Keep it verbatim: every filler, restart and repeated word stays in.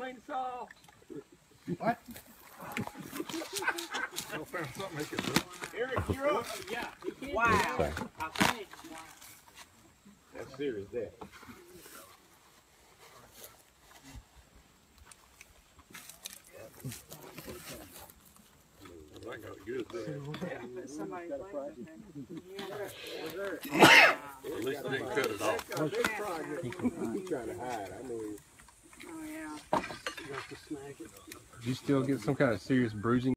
clean this off. What? Y'all found something he could do. Eric, you're up. Yeah. Wow. I think. That's serious, that. I got good there. Somebody At least I didn't cut it off. He's trying to hide. I mean. Oh, yeah. Did you still get some kind of serious bruising?